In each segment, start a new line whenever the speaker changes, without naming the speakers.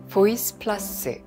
보이스 플러스.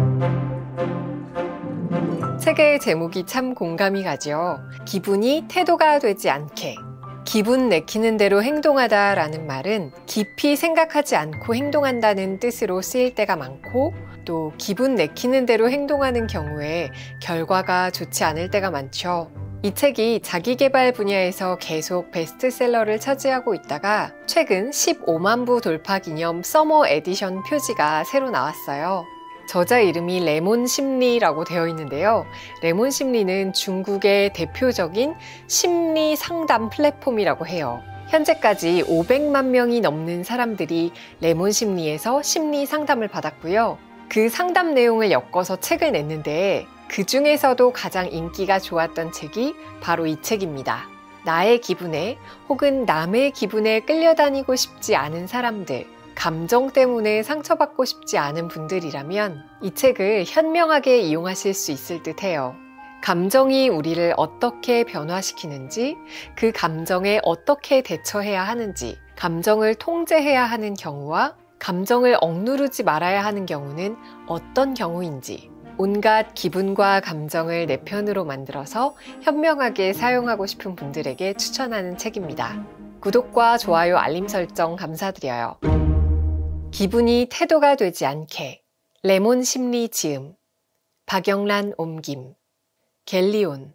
책의 제목이 참 공감이 가죠. 기분이 태도가 되지 않게. 기분 내키는 대로 행동하다 라는 말은 깊이 생각하지 않고 행동한다는 뜻으로 쓰일 때가 많고, 또 기분 내키는 대로 행동하는 경우에 결과가 좋지 않을 때가 많죠. 이 책이 자기계발 분야에서 계속 베스트셀러를 차지하고 있다가 최근 15만 부 돌파 기념 서머 에디션 표지가 새로 나왔어요. 저자 이름이 레몬 심리라고 되어 있는데요. 레몬 심리는 중국의 대표적인 심리 상담 플랫폼이라고 해요. 현재까지 500만 명이 넘는 사람들이 레몬 심리에서 심리 상담을 받았고요. 그 상담 내용을 엮어서 책을 냈는데 그 중에서도 가장 인기가 좋았던 책이 바로 이 책입니다. 나의 기분에 혹은 남의 기분에 끌려다니고 싶지 않은 사람들, 감정 때문에 상처받고 싶지 않은 분들이라면 이 책을 현명하게 이용하실 수 있을 듯해요. 감정이 우리를 어떻게 변화시키는지, 그 감정에 어떻게 대처해야 하는지, 감정을 통제해야 하는 경우와 감정을 억누르지 말아야 하는 경우는 어떤 경우인지, 온갖 기분과 감정을 내 편으로 만들어서 현명하게 사용하고 싶은 분들에게 추천하는 책입니다. 구독과 좋아요, 알림 설정 감사드려요. 기분이 태도가 되지 않게. 레몬 심리 지음. 박영란 옮김. 갤리온.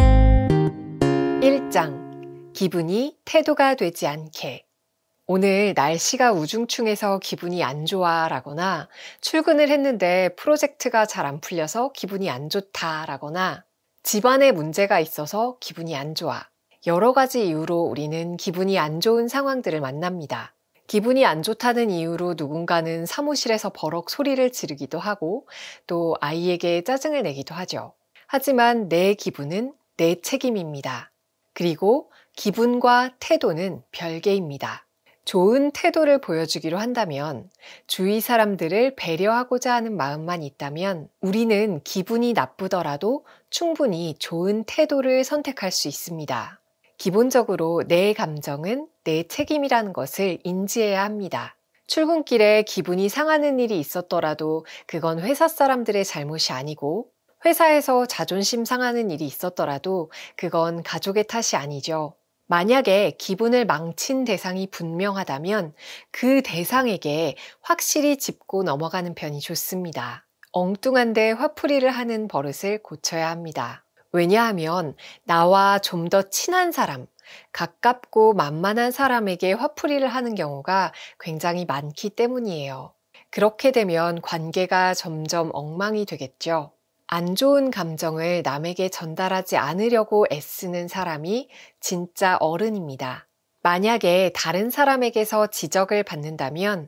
1장. 기분이 태도가 되지 않게. 오늘 날씨가 우중충해서 기분이 안 좋아 라거나, 출근을 했는데 프로젝트가 잘 안 풀려서 기분이 안 좋다 라거나, 집안에 문제가 있어서 기분이 안 좋아. 여러 가지 이유로 우리는 기분이 안 좋은 상황들을 만납니다. 기분이 안 좋다는 이유로 누군가는 사무실에서 버럭 소리를 지르기도 하고, 또 아이에게 짜증을 내기도 하죠. 하지만 내 기분은 내 책임입니다. 그리고 기분과 태도는 별개입니다. 좋은 태도를 보여주기로 한다면, 주위 사람들을 배려하고자 하는 마음만 있다면 우리는 기분이 나쁘더라도 충분히 좋은 태도를 선택할 수 있습니다. 기본적으로 내 감정은 내 책임이라는 것을 인지해야 합니다. 출근길에 기분이 상하는 일이 있었더라도 그건 회사 사람들의 잘못이 아니고, 회사에서 자존심 상하는 일이 있었더라도 그건 가족의 탓이 아니죠. 만약에 기분을 망친 대상이 분명하다면 그 대상에게 확실히 짚고 넘어가는 편이 좋습니다. 엉뚱한데 화풀이를 하는 버릇을 고쳐야 합니다. 왜냐하면 나와 좀 더 친한 사람, 가깝고 만만한 사람에게 화풀이를 하는 경우가 굉장히 많기 때문이에요. 그렇게 되면 관계가 점점 엉망이 되겠죠. 안 좋은 감정을 남에게 전달하지 않으려고 애쓰는 사람이 진짜 어른입니다. 만약에 다른 사람에게서 지적을 받는다면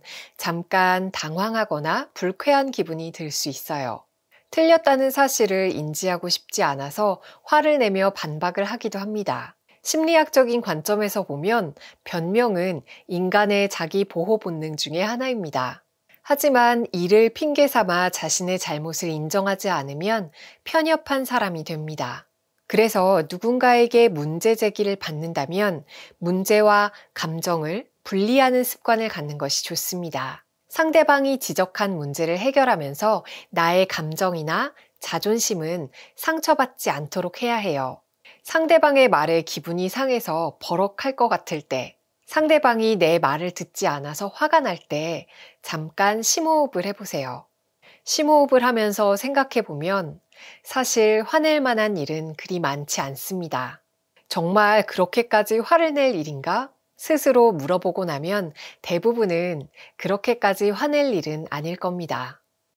잠깐 당황하거나 불쾌한 기분이 들 수 있어요. 틀렸다는 사실을 인지하고 싶지 않아서 화를 내며 반박을 하기도 합니다. 심리학적인 관점에서 보면 변명은 인간의 자기 보호 본능 중에 하나입니다. 하지만 이를 핑계 삼아 자신의 잘못을 인정하지 않으면 편협한 사람이 됩니다. 그래서 누군가에게 문제 제기를 받는다면 문제와 감정을 분리하는 습관을 갖는 것이 좋습니다. 상대방이 지적한 문제를 해결하면서 나의 감정이나 자존심은 상처받지 않도록 해야 해요. 상대방의 말에 기분이 상해서 버럭할 것 같을 때, 상대방이 내 말을 듣지 않아서 화가 날 때 잠깐 심호흡을 해보세요. 심호흡을 하면서 생각해보면 사실 화낼 만한 일은 그리 많지 않습니다. 정말 그렇게까지 화를 낼 일인가? 스스로 물어보고 나면 대부분은 그렇게까지 화낼 일은 아닐 겁니다.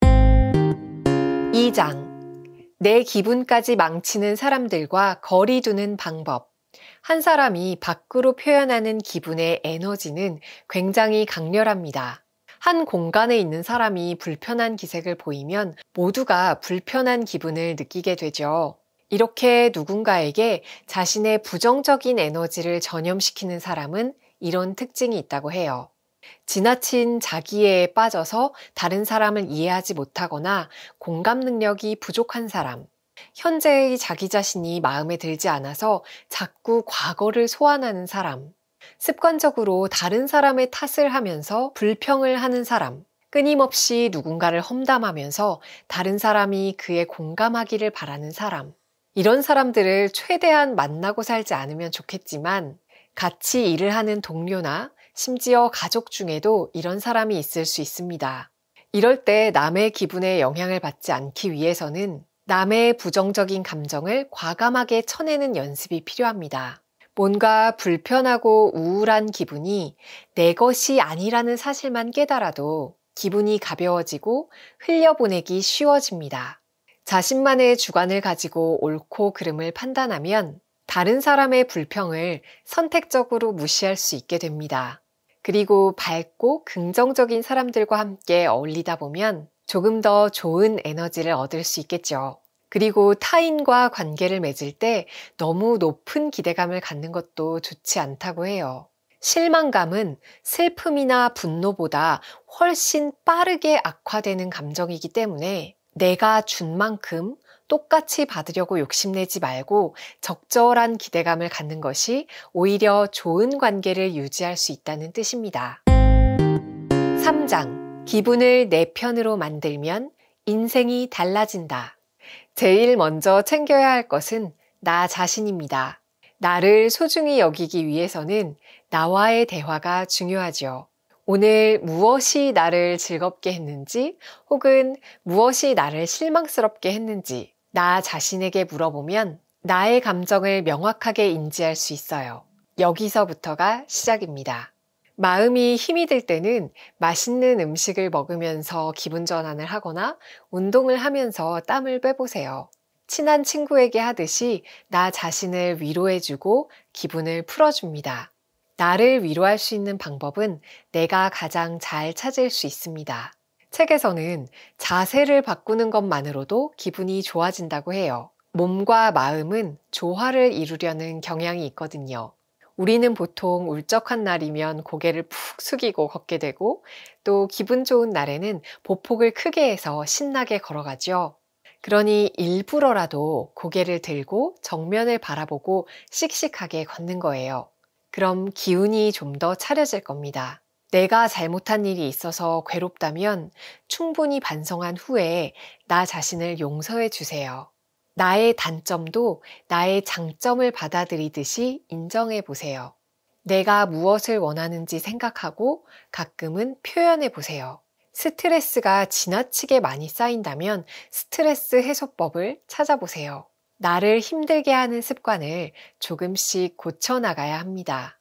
2장. 내 기분까지 망치는 사람들과 거리 두는 방법. 한 사람이 밖으로 표현하는 기분의 에너지는 굉장히 강렬합니다. 한 공간에 있는 사람이 불편한 기색을 보이면 모두가 불편한 기분을 느끼게 되죠. 이렇게 누군가에게 자신의 부정적인 에너지를 전염시키는 사람은 이런 특징이 있다고 해요. 지나친 자기애에 빠져서 다른 사람을 이해하지 못하거나 공감 능력이 부족한 사람, 현재의 자기 자신이 마음에 들지 않아서 자꾸 과거를 소환하는 사람, 습관적으로 다른 사람의 탓을 하면서 불평을 하는 사람, 끊임없이 누군가를 험담하면서 다른 사람이 그에 공감하기를 바라는 사람. 이런 사람들을 최대한 만나고 살지 않으면 좋겠지만 같이 일을 하는 동료나 심지어 가족 중에도 이런 사람이 있을 수 있습니다. 이럴 때 남의 기분에 영향을 받지 않기 위해서는 남의 부정적인 감정을 과감하게 쳐내는 연습이 필요합니다. 뭔가 불편하고 우울한 기분이 내 것이 아니라는 사실만 깨달아도 기분이 가벼워지고 흘려보내기 쉬워집니다. 자신만의 주관을 가지고 옳고 그름을 판단하면 다른 사람의 불평을 선택적으로 무시할 수 있게 됩니다. 그리고 밝고 긍정적인 사람들과 함께 어울리다 보면 조금 더 좋은 에너지를 얻을 수 있겠죠. 그리고 타인과 관계를 맺을 때 너무 높은 기대감을 갖는 것도 좋지 않다고 해요. 실망감은 슬픔이나 분노보다 훨씬 빠르게 악화되는 감정이기 때문에 내가 준 만큼 똑같이 받으려고 욕심내지 말고 적절한 기대감을 갖는 것이 오히려 좋은 관계를 유지할 수 있다는 뜻입니다. 3장, 기분을 내 편으로 만들면 인생이 달라진다. 제일 먼저 챙겨야 할 것은 나 자신입니다. 나를 소중히 여기기 위해서는 나와의 대화가 중요하죠. 오늘 무엇이 나를 즐겁게 했는지 혹은 무엇이 나를 실망스럽게 했는지 나 자신에게 물어보면 나의 감정을 명확하게 인지할 수 있어요. 여기서부터가 시작입니다. 마음이 힘이 들 때는 맛있는 음식을 먹으면서 기분 전환을 하거나 운동을 하면서 땀을 빼보세요. 친한 친구에게 하듯이 나 자신을 위로해주고 기분을 풀어줍니다. 나를 위로할 수 있는 방법은 내가 가장 잘 찾을 수 있습니다. 책에서는 자세를 바꾸는 것만으로도 기분이 좋아진다고 해요. 몸과 마음은 조화를 이루려는 경향이 있거든요. 우리는 보통 울적한 날이면 고개를 푹 숙이고 걷게 되고 또 기분 좋은 날에는 보폭을 크게 해서 신나게 걸어가죠. 그러니 일부러라도 고개를 들고 정면을 바라보고 씩씩하게 걷는 거예요. 그럼 기운이 좀 더 차려질 겁니다. 내가 잘못한 일이 있어서 괴롭다면 충분히 반성한 후에 나 자신을 용서해 주세요. 나의 단점도 나의 장점을 받아들이듯이 인정해 보세요. 내가 무엇을 원하는지 생각하고 가끔은 표현해 보세요. 스트레스가 지나치게 많이 쌓인다면 스트레스 해소법을 찾아보세요. 나를 힘들게 하는 습관을 조금씩 고쳐나가야 합니다.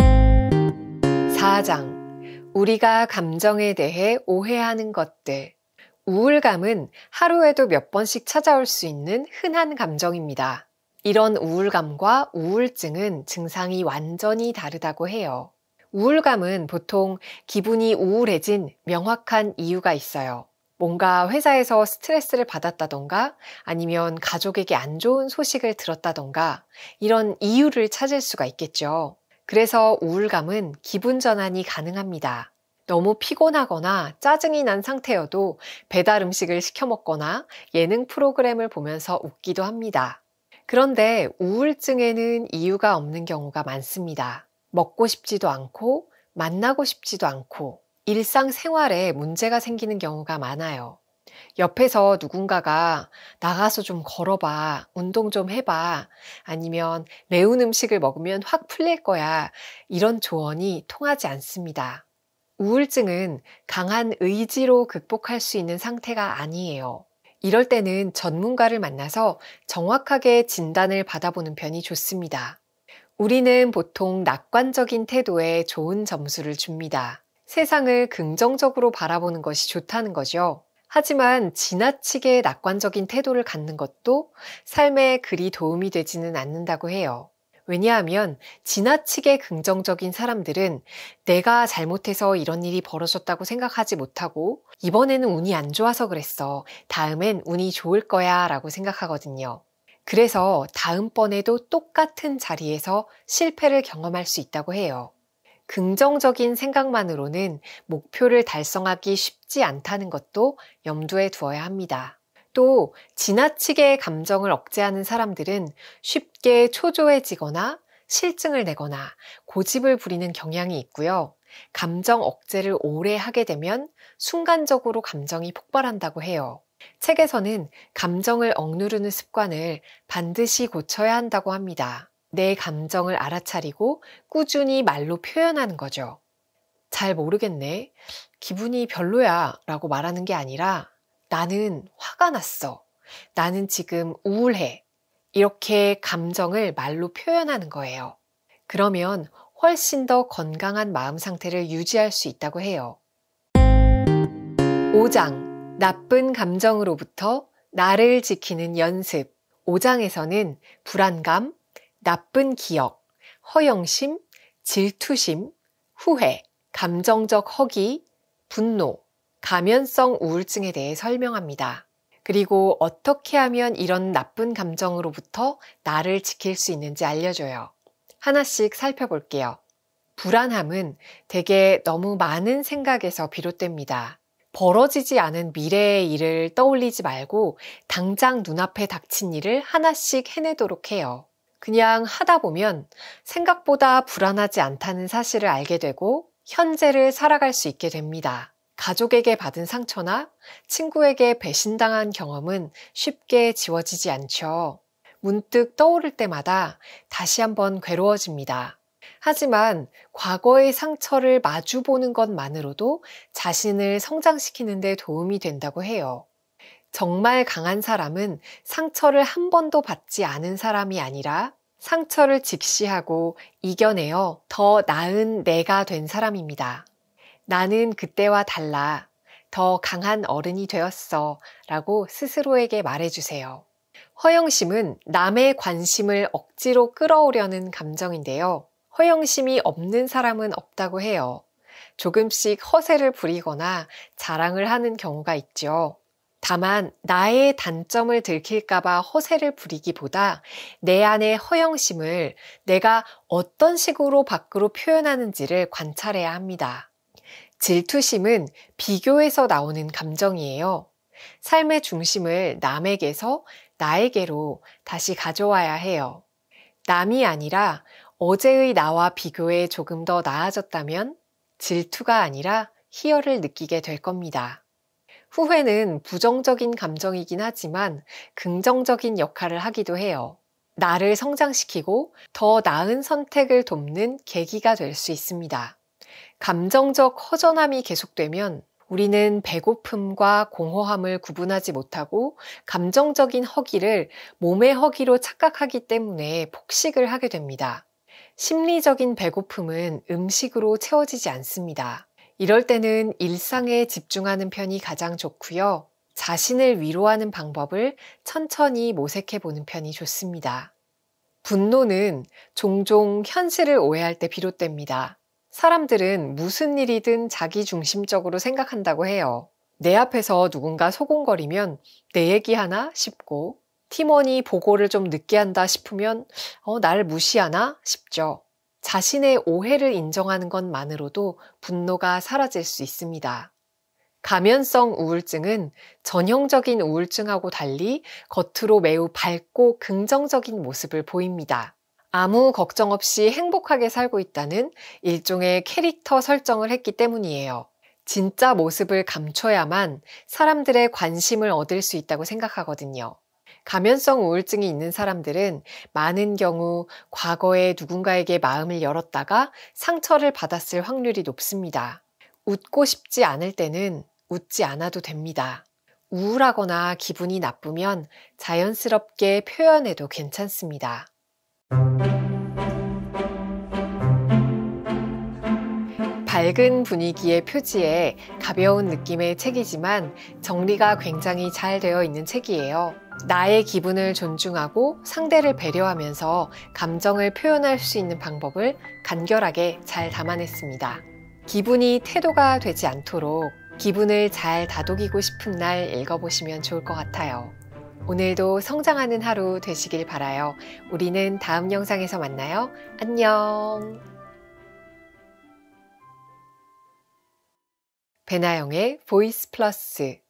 4장. 우리가 감정에 대해 오해하는 것들. 우울감은 하루에도 몇 번씩 찾아올 수 있는 흔한 감정입니다. 이런 우울감과 우울증은 증상이 완전히 다르다고 해요. 우울감은 보통 기분이 우울해진 명확한 이유가 있어요. 뭔가 회사에서 스트레스를 받았다던가 아니면 가족에게 안 좋은 소식을 들었다던가 이런 이유를 찾을 수가 있겠죠. 그래서 우울감은 기분 전환이 가능합니다. 너무 피곤하거나 짜증이 난 상태여도 배달 음식을 시켜 먹거나 예능 프로그램을 보면서 웃기도 합니다. 그런데 우울증에는 이유가 없는 경우가 많습니다. 먹고 싶지도 않고 만나고 싶지도 않고 일상생활에 문제가 생기는 경우가 많아요. 옆에서 누군가가 나가서 좀 걸어봐, 운동 좀 해봐, 아니면 매운 음식을 먹으면 확 풀릴 거야, 이런 조언이 통하지 않습니다. 우울증은 강한 의지로 극복할 수 있는 상태가 아니에요. 이럴 때는 전문가를 만나서 정확하게 진단을 받아보는 편이 좋습니다. 우리는 보통 낙관적인 태도에 좋은 점수를 줍니다. 세상을 긍정적으로 바라보는 것이 좋다는 거죠. 하지만 지나치게 낙관적인 태도를 갖는 것도 삶에 그리 도움이 되지는 않는다고 해요. 왜냐하면 지나치게 긍정적인 사람들은 내가 잘못해서 이런 일이 벌어졌다고 생각하지 못하고 이번에는 운이 안 좋아서 그랬어. 다음엔 운이 좋을 거야 라고 생각하거든요. 그래서 다음번에도 똑같은 자리에서 실패를 경험할 수 있다고 해요. 긍정적인 생각만으로는 목표를 달성하기 쉽지 않다는 것도 염두에 두어야 합니다. 또 지나치게 감정을 억제하는 사람들은 쉽게 초조해지거나 실증을 내거나 고집을 부리는 경향이 있고요. 감정 억제를 오래 하게 되면 순간적으로 감정이 폭발한다고 해요. 책에서는 감정을 억누르는 습관을 반드시 고쳐야 한다고 합니다. 내 감정을 알아차리고 꾸준히 말로 표현하는 거죠. 잘 모르겠네. 기분이 별로야 라고 말하는 게 아니라 나는 화가 났어. 나는 지금 우울해. 이렇게 감정을 말로 표현하는 거예요. 그러면 훨씬 더 건강한 마음 상태를 유지할 수 있다고 해요. 5장, 나쁜 감정으로부터 나를 지키는 연습. 5장에서는 불안감, 나쁜 기억, 허영심, 질투심, 후회, 감정적 허기, 분노, 가면성 우울증에 대해 설명합니다. 그리고 어떻게 하면 이런 나쁜 감정으로부터 나를 지킬 수 있는지 알려줘요. 하나씩 살펴볼게요. 불안함은 대개 너무 많은 생각에서 비롯됩니다. 벌어지지 않은 미래의 일을 떠올리지 말고 당장 눈앞에 닥친 일을 하나씩 해내도록 해요. 그냥 하다 보면 생각보다 불안하지 않다는 사실을 알게 되고 현재를 살아갈 수 있게 됩니다. 가족에게 받은 상처나 친구에게 배신당한 경험은 쉽게 지워지지 않죠. 문득 떠오를 때마다 다시 한번 괴로워집니다. 하지만 과거의 상처를 마주보는 것만으로도 자신을 성장시키는 데 도움이 된다고 해요. 정말 강한 사람은 상처를 한 번도 받지 않은 사람이 아니라 상처를 직시하고 이겨내어 더 나은 내가 된 사람입니다. 나는 그때와 달라. 더 강한 어른이 되었어. 라고 스스로에게 말해주세요. 허영심은 남의 관심을 억지로 끌어오려는 감정인데요. 허영심이 없는 사람은 없다고 해요. 조금씩 허세를 부리거나 자랑을 하는 경우가 있죠. 다만 나의 단점을 들킬까봐 허세를 부리기보다 내 안의 허영심을 내가 어떤 식으로 밖으로 표현하는지를 관찰해야 합니다. 질투심은 비교에서 나오는 감정이에요. 삶의 중심을 남에게서 나에게로 다시 가져와야 해요. 남이 아니라 어제의 나와 비교해 조금 더 나아졌다면 질투가 아니라 희열을 느끼게 될 겁니다. 후회는 부정적인 감정이긴 하지만 긍정적인 역할을 하기도 해요. 나를 성장시키고 더 나은 선택을 돕는 계기가 될 수 있습니다. 감정적 허전함이 계속되면 우리는 배고픔과 공허함을 구분하지 못하고 감정적인 허기를 몸의 허기로 착각하기 때문에 폭식을 하게 됩니다. 심리적인 배고픔은 음식으로 채워지지 않습니다. 이럴 때는 일상에 집중하는 편이 가장 좋고요. 자신을 위로하는 방법을 천천히 모색해 보는 편이 좋습니다. 분노는 종종 현실을 오해할 때 비롯됩니다. 사람들은 무슨 일이든 자기중심적으로 생각한다고 해요. 내 앞에서 누군가 소곤거리면 내 얘기하나 싶고 팀원이 보고를 좀 늦게 한다 싶으면 날 무시하나 싶죠. 자신의 오해를 인정하는 것만으로도 분노가 사라질 수 있습니다. 가면성 우울증은 전형적인 우울증하고 달리 겉으로 매우 밝고 긍정적인 모습을 보입니다. 아무 걱정 없이 행복하게 살고 있다는 일종의 캐릭터 설정을 했기 때문이에요. 진짜 모습을 감춰야만 사람들의 관심을 얻을 수 있다고 생각하거든요. 가면성 우울증이 있는 사람들은 많은 경우 과거에 누군가에게 마음을 열었다가 상처를 받았을 확률이 높습니다. 웃고 싶지 않을 때는 웃지 않아도 됩니다. 우울하거나 기분이 나쁘면 자연스럽게 표현해도 괜찮습니다. 밝은 분위기의 표지에 가벼운 느낌의 책이지만 정리가 굉장히 잘 되어 있는 책이에요. 나의 기분을 존중하고 상대를 배려하면서 감정을 표현할 수 있는 방법을 간결하게 잘 담아냈습니다. 기분이 태도가 되지 않도록 기분을 잘 다독이고 싶은 날 읽어보시면 좋을 것 같아요. 오늘도 성장하는 하루 되시길 바라요. 우리는 다음 영상에서 만나요. 안녕. 배나영의 보이스 플러스